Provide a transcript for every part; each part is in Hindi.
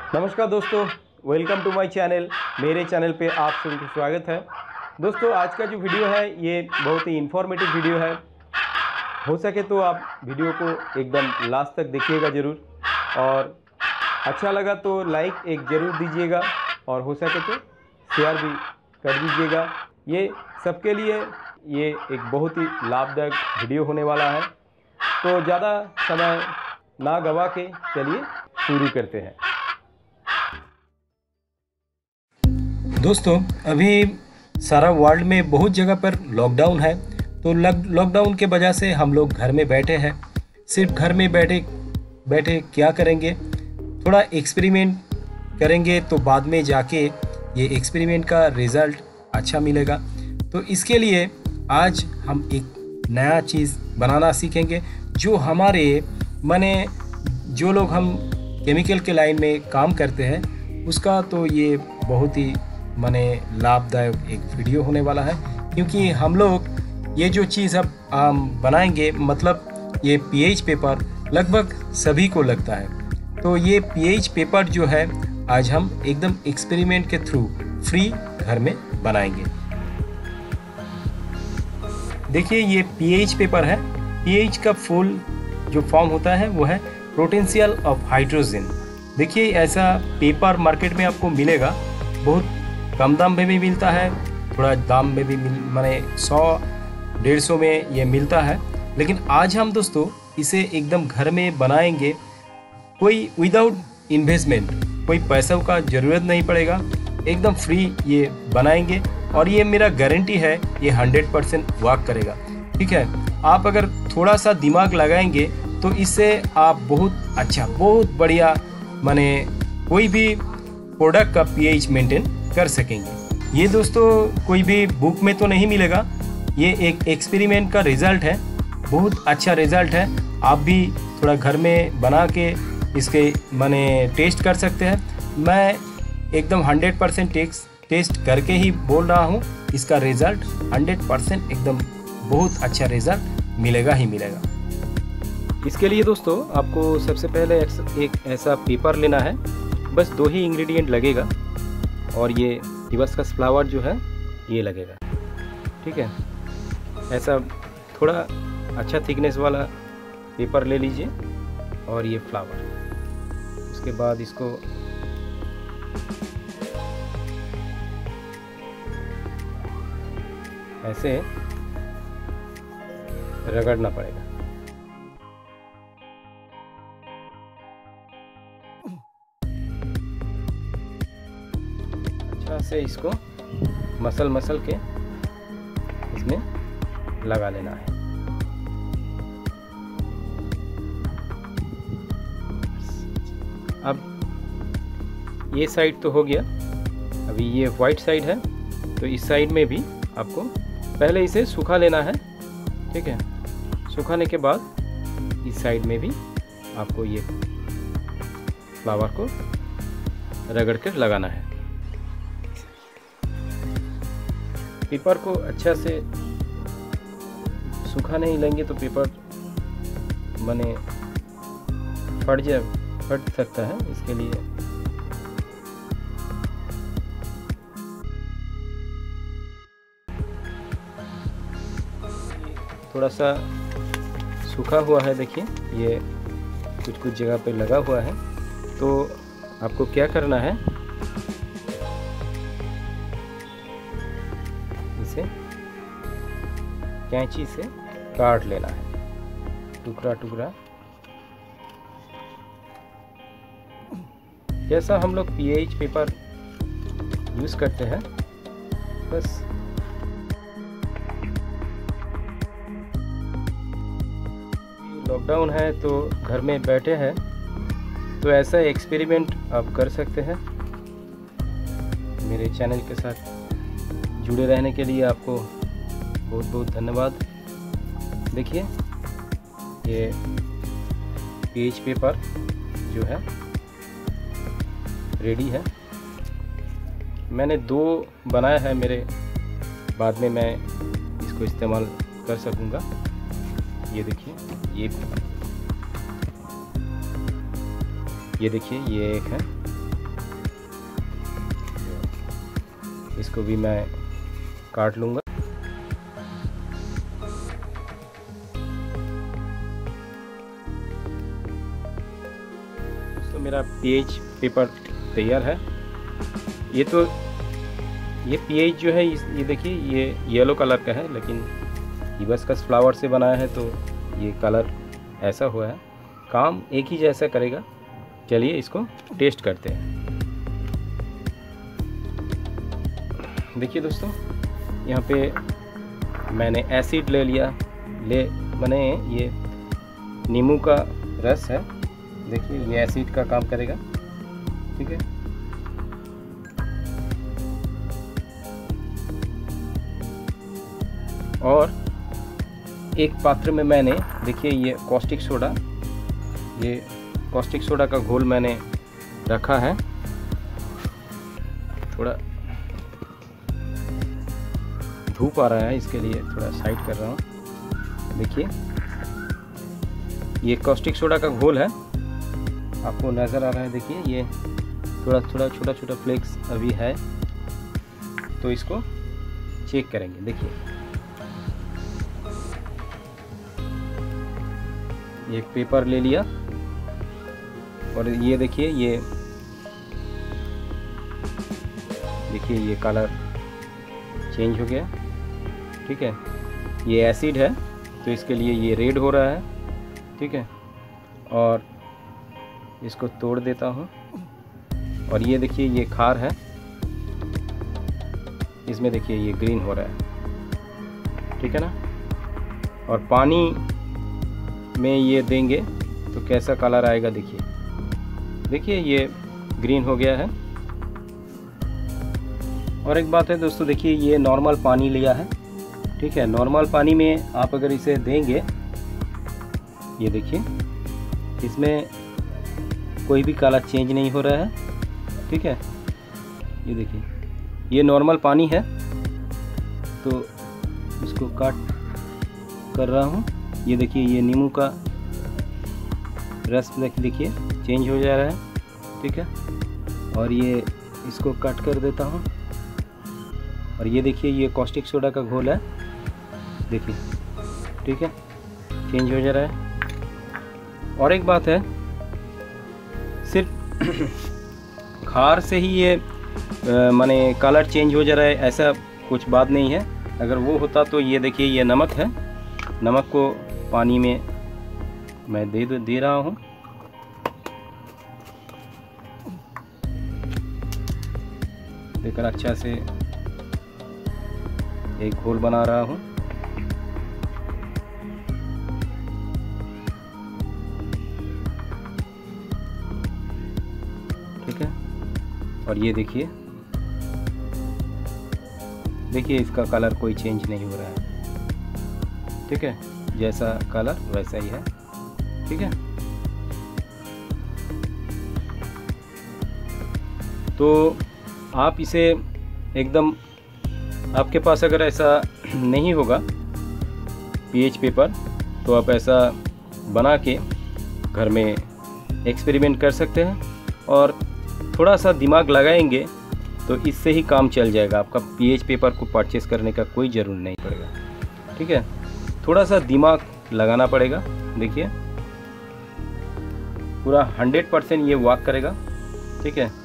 नमस्कार दोस्तों, वेलकम टू माय चैनल। मेरे चैनल पे आप सभी का स्वागत है। दोस्तों, आज का जो वीडियो है ये बहुत ही इन्फॉर्मेटिव वीडियो है। हो सके तो आप वीडियो को एकदम लास्ट तक देखिएगा ज़रूर, और अच्छा लगा तो लाइक एक ज़रूर दीजिएगा, और हो सके तो शेयर भी कर दीजिएगा। ये सबके लिए ये एक बहुत ही लाभदायक वीडियो होने वाला है। तो ज़्यादा समय ना गवा के चलिए शुरू करते हैं। दोस्तों, अभी सारा वर्ल्ड में बहुत जगह पर लॉकडाउन है। तो लॉकडाउन के वजह से हम लोग घर में बैठे हैं। सिर्फ घर में बैठे बैठे क्या करेंगे, थोड़ा एक्सपेरिमेंट करेंगे तो बाद में जाके ये एक्सपेरिमेंट का रिज़ल्ट अच्छा मिलेगा। तो इसके लिए आज हम एक नया चीज़ बनाना सीखेंगे, जो हमारे माने जो लोग हम केमिकल के लाइन में काम करते हैं उसका तो ये बहुत ही माने लाभदायक एक वीडियो होने वाला है। क्योंकि हम लोग ये जो चीज़ अब बनाएंगे, मतलब ये पीएच पेपर लगभग सभी को लगता है। तो ये पीएच पेपर जो है आज हम एकदम एक्सपेरिमेंट के थ्रू फ्री घर में बनाएंगे। देखिए, ये पीएच पेपर है। पीएच का फुल जो फॉर्म होता है वो है पोटेंशियल ऑफ हाइड्रोजन। देखिए, ऐसा पेपर मार्केट में आपको मिलेगा। बहुत कम दाम में भी मिलता है, थोड़ा दाम में भी माने 100-150 में ये मिलता है। लेकिन आज हम दोस्तों इसे एकदम घर में बनाएंगे, कोई विदाउट इन्वेस्टमेंट, कोई पैसों का ज़रूरत नहीं पड़ेगा, एकदम फ्री ये बनाएंगे। और ये मेरा गारंटी है, ये 100% वर्क करेगा। ठीक है, आप अगर थोड़ा सा दिमाग लगाएंगे तो इससे आप बहुत अच्छा, बहुत बढ़िया माने कोई भी प्रोडक्ट का पीएच मेंटेन कर सकेंगे। ये दोस्तों कोई भी बुक में तो नहीं मिलेगा, ये एक एक्सपेरिमेंट का रिज़ल्ट है। बहुत अच्छा रिज़ल्ट है। आप भी थोड़ा घर में बना के इसके माने टेस्ट कर सकते हैं। मैं एकदम 100% टेस्ट करके ही बोल रहा हूँ, इसका रिज़ल्ट 100% एकदम बहुत अच्छा रिज़ल्ट मिलेगा ही मिलेगा। इसके लिए दोस्तों आपको सबसे पहले एक ऐसा पेपर लेना है। बस 2 ही इंग्रेडिएंट लगेगा, और ये हिबिस्कस फ्लावर जो है ये लगेगा। ठीक है, ऐसा थोड़ा अच्छा थिकनेस वाला पेपर ले लीजिए, और ये फ्लावर। उसके बाद इसको ऐसे रगड़ना पड़ेगा। अच्छा से इसको मसल के इसमें लगा लेना है। अब ये साइड तो हो गया, अभी ये वाइट साइड है, तो इस साइड में भी आपको पहले इसे सुखा लेना है। ठीक है, सुखाने के बाद इस साइड में भी आपको ये फ्लावर को रगड़ कर लगाना है। पेपर को अच्छा से सूखा नहीं लेंगे तो पेपर माने फट सकता है। इसके लिए थोड़ा सा सूखा हुआ है। देखिए, ये कुछ जगह पे लगा हुआ है। तो आपको क्या करना है, इसे कैंची से काट लेना है, टुकड़ा टुकड़ा। जैसा हम लोग पीएच पेपर यूज़ करते हैं, बस लॉकडाउन है तो घर में बैठे हैं, तो ऐसा एक्सपेरिमेंट आप कर सकते हैं। मेरे चैनल के साथ जुड़े रहने के लिए आपको बहुत बहुत धन्यवाद। देखिए, ये पीएच पेपर जो है रेडी है। मैंने 2 बनाया है, मेरे बाद में मैं इसको इस्तेमाल कर सकूँगा। ये देखिए, ये देखिए, ये एक है, इसको भी मैं काट लूँगा। तो मेरा पीएच पेपर तैयार है। ये पीएच जो है ये देखिए ये येलो कलर का है, लेकिन हिबिस्कस फ्लावर से बनाया है तो ये कलर ऐसा हुआ है। काम एक ही जैसा करेगा। चलिए इसको टेस्ट करते हैं। देखिए दोस्तों, यहाँ पे मैंने एसिड ले लिया। मैंने ये नींबू का रस है, देखिए ये एसिड का काम करेगा। ठीक है, और एक पात्र में मैंने देखिए ये कॉस्टिक सोडा का घोल मैंने रखा है। थोड़ा धूप आ रहा है, इसके लिए थोड़ा साइड कर रहा हूँ। देखिए ये कॉस्टिक सोडा का घोल है, आपको नज़र आ रहा है। देखिए ये थोड़ा छोटा फ्लेक्स अभी है, तो इसको चेक करेंगे। देखिए एक पेपर ले लिया और ये देखिए ये कलर चेंज हो गया। ठीक है, ये एसिड है तो इसके लिए ये रेड हो रहा है। ठीक है, और इसको तोड़ देता हूँ और ये देखिए ये खार है, इसमें देखिए ये ग्रीन हो रहा है। ठीक है ना, और पानी में ये देंगे तो कैसा कलर आएगा। देखिए ये ग्रीन हो गया है। और एक बात है दोस्तों, देखिए ये नॉर्मल पानी लिया है। ठीक है, नॉर्मल पानी में आप अगर इसे देंगे, ये देखिए इसमें कोई भी कलर चेंज नहीं हो रहा है। ठीक है, ये देखिए ये नॉर्मल पानी है, तो इसको काट कर रहा हूँ। ये देखिए ये नींबू का रस देखिए चेंज हो जा रहा है। ठीक है, और ये इसको कट कर देता हूँ। और ये देखिए ये कॉस्टिक सोडा का घोल है, देखिए। ठीक है, चेंज हो जा रहा है। और एक बात है, सिर्फ खार से ही ये माने कलर चेंज हो जा रहा है, ऐसा कुछ बात नहीं है। अगर वो होता तो ये देखिए ये नमक है, नमक को पानी में मैं दे रहा हूँ। देखकर अच्छा से एक घोल बना रहा हूँ। ठीक है, और ये देखिए इसका कलर कोई चेंज नहीं हो रहा है। ठीक है, जैसा कलर वैसा ही है। ठीक है, तो आप इसे एकदम, आपके पास अगर ऐसा नहीं होगा पीएच पेपर, तो आप ऐसा बना के घर में एक्सपेरिमेंट कर सकते हैं और थोड़ा सा दिमाग लगाएंगे तो इससे ही काम चल जाएगा। आपका पीएच पेपर को परचेस करने का कोई ज़रूरत नहीं पड़ेगा। ठीक है, थोड़ा सा दिमाग लगाना पड़ेगा। देखिए पूरा 100% ये वर्क करेगा। ठीक है,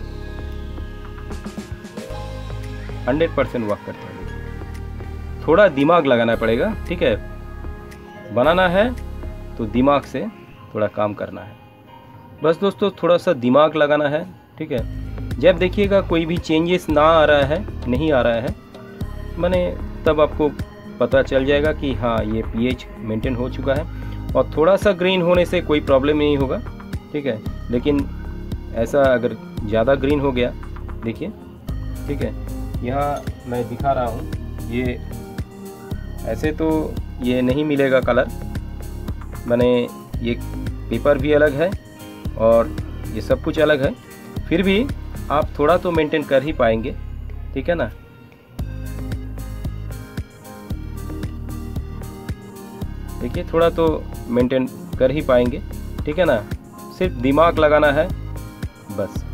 100% वर्क करता है। थोड़ा दिमाग लगाना पड़ेगा। ठीक है, बनाना है तो दिमाग से थोड़ा काम करना है। बस दोस्तों, थोड़ा सा दिमाग लगाना है। ठीक है, जब देखिएगा कोई भी चेंजेस नहीं आ रहा है माने, तब आपको पता चल जाएगा कि हाँ ये पीएच मेंटेन हो चुका है। और थोड़ा सा ग्रीन होने से कोई प्रॉब्लम नहीं होगा। ठीक है, लेकिन ऐसा अगर ज़्यादा ग्रीन हो गया, देखिए। ठीक है, यहाँ मैं दिखा रहा हूँ, ये ऐसे तो ये नहीं मिलेगा कलर, माने ये पेपर भी अलग है और ये सब कुछ अलग है, फिर भी आप थोड़ा तो मेंटेन कर ही पाएंगे। ठीक है ना, देखिए थोड़ा तो मेंटेन कर ही पाएंगे। ठीक है ना, सिर्फ दिमाग लगाना है बस।